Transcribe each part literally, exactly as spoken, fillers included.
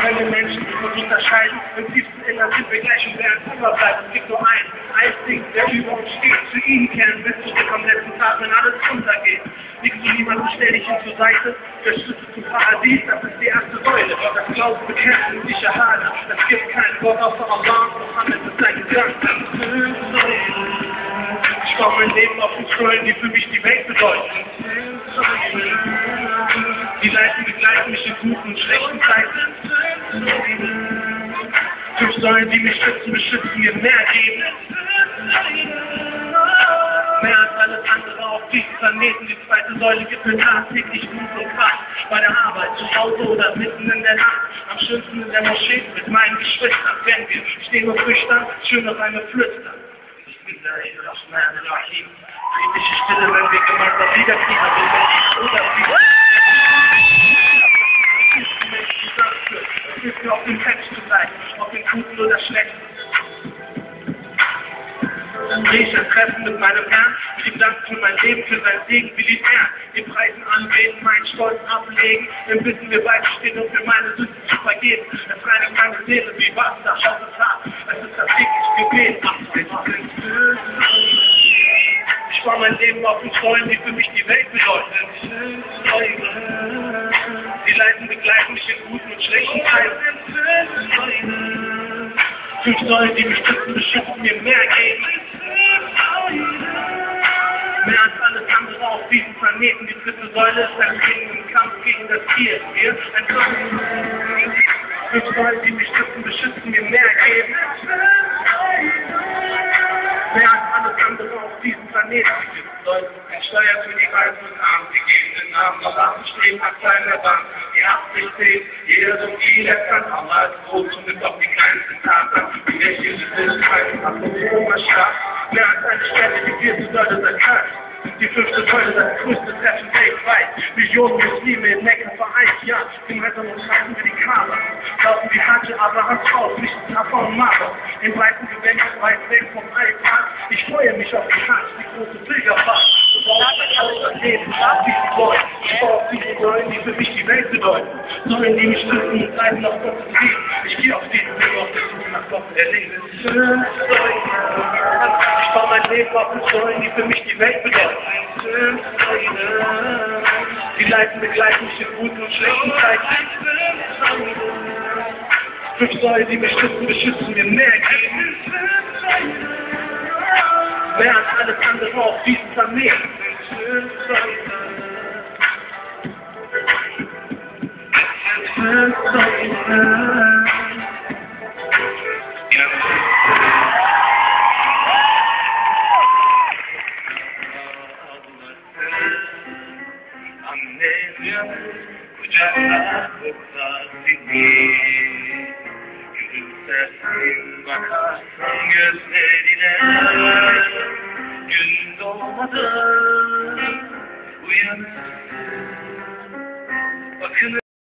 können Menschen uns unterscheiden. Im tiefsten Innern sind wir gleich und werden immer bleiben. Es gibt nur einen, ein Ding, der über uns steht. Zu ihm kehren wir zurück am letzten Tag, wenn alles untergeht. Liegst du niemanden, stell dich hin zur Seite. Der Schlüssel zum Paradies, das ist die erste Säule. Das Glauben bekämpfen, die Shahada. Es gibt keinen Gott außer Allah. Mohammed ist sein Gesang. Ich baue mein Leben auf den Säulen, die für mich die Welt bedeuten. Die Leiten begleiten mich in guten und schlechten Zeiten. Fünf Säulen, die mich schützen, beschützen mir mehr geben. Mehr als alles andere auf diesem Planeten. Die zweite Säule gibt mir tagtäglich Mut und Kraft. Bei der Arbeit, zu Hause oder mitten in der Nacht. Am schönsten in der Moschee mit meinen Geschwistern. Wenn wir stehen und flüstern, schön auf einmal flüstern. Bismillahirrahmanirrahim. Friedliche Stille, wenn wir gemeinsam wiederkriegen, aber wenn ich oder sie. Es hilft mir auf den Mensch zu sein, auf den Guten oder Schlechten. Gehe ich ein Treffen mit meinem Herrn, die Dank für mein Leben, für sein Segen, will ihn er. Wir preisen, anbeten, meinen Stolz ablegen, im Wissen wir beide stehen und für meine Sünden zu vergeben. Es reinigt meine Seele wie Wasser, Haus und Haar. Es ist das tägliche Gebet. Ich war mein Leben auf den Säulen, die für mich die Welt bedeuten. Die Leiten begleiten mich in guten und schlechten Zeiten. Fünf Säulen, die mich stützen, beschützen mir mehr geben. Mehr als alles andere auf diesem Planeten. Die dritte Säule ist ein Leben im Kampf gegen das Tier. Wir entkommen. Fünf Säulen, die mich stützen, beschützen mir mehr geben. Mehr als alles andere auf diesem Planeten. Die Steuer für die Reichen und Armen, die geben den Namen noch an, stehen nach seiner Bank. Die Absicht steht, jeder so viel er kann. Allah ist groß und nimmt auch die kleinsten Taten. Die Mächte sind Hilfsweisen, ab und zu Oberschlag. Mehr als eine Stelle, die vierte Säule der Kraft. Die fünfte Säule, das größte Treffen weltweit. Millionen Muslime in Mekka vereint, ja. Im Restaurant schreiben wir die Kaaba. Laufen die Hajj, Abrahams Haus, nicht Taffer und Mara. In breiten Gewändern, weit weg vom Alltag. Ich freue mich auf die Hajj, die große Pilgerfahrt. Ich baue alles das Leben, auf diese Säulen. Ich baue auf diese Säulen, die für mich die Welt bedeuten. Säulen, die mich stützen und treiben auf Gottes Weg. Ich gehe auf diesen Weg, auf der Suche nach Gott, der Leben. Ich baue mein Leben auf den Säulen, die für mich die Welt bedeuten. Die Leiten begleiten mich in guten und schlechten Zeiten. Fünf Säulen, die mich schützen, beschützen mir mehr geben. Mehr als alles andere auf diesem Planeten. Gülümsersin bakarsın gözlerine. Gün doğmadan uyanırsın. Bakın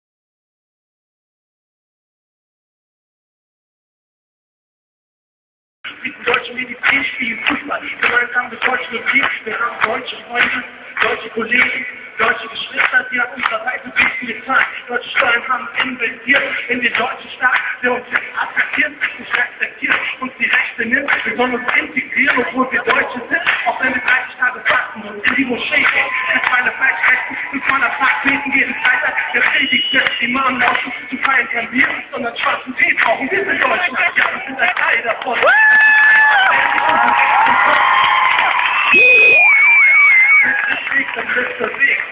mit deutschen Medizin spielen Fußball. Gemeinsam mit deutschen Musik, wir haben deutsche Freunde, deutsche Kollegen, deutsche Geschwister, die auf unserer Seite wissen gezahlt. Deutsche Steuern haben investiert in den deutschen Staat, der uns jetzt attackiert, nicht respektiert, uns die Rechte nimmt. Wir sollen uns integrieren, obwohl wir Deutsche sind, auch wenn wir dreißig Tage fasten und in die Moschee gehen. Mit meiner Fleischrechten, mit meiner Fahrtbeten geht es weiter. Der Predigt wird Imam laufen, zu feiern kein Bier, sondern schwarzen Tee brauchen. Wir sind Deutsche, ja, wir sind ein Teil davon. Das ist der Weg.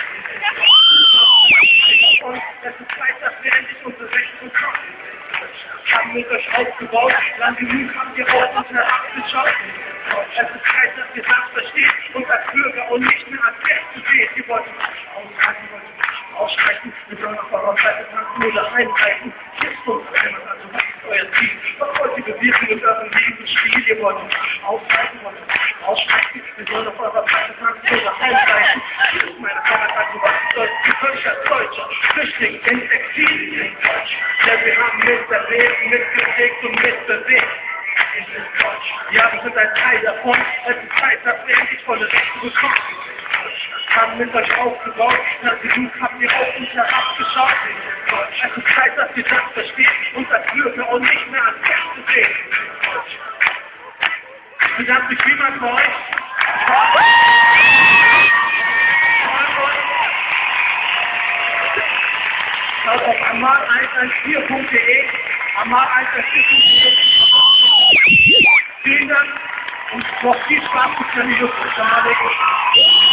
Und es ist Zeit, dass wir endlich unsere Rechte bekommen. Wir haben mit euch aufgebaut, lang genug habt ihr auf uns herabgeschaut. Es ist Zeit, dass ihr das versteht und als Bürger und nicht mehr als Geld zu sehen. Ihr wollt uns ausschreiten, wollt uns ausschreiten, wir sollen auf eurer Seite tanzen oder einhalten. Jetzt uns einmal, also was ist euer Ziel? Was wollt ihr bewirken in eurem Lebensspiel? Ihr wollt uns ausschreiten, wollt uns ausschreiten, wir sollen auf eurer Seite tanzen oder einhalten. Hier ist meine Frage, also was bedeutet für euch als Deutscher? Flüchtling in Exil in Deutsch. Denn wir haben miterlebt, mitgeprägt und mitbewegt. Ja, wir sind ein Teil davon. Es ist Zeit, dass wir endlich volle Rechte bekommen. haben mit euch aufgebaut, lang genug habt ihr auf uns herabgeschaut. Es ist Zeit, dass ihr das versteht und das Glück und nicht mehr als Gäste seht. Bedankt mich jemand bei euch? Schaut auf amal eins eins vier punkt de, amal eins eins vier punkt de. Vielen Dank und noch viel Spaß mit der Videos.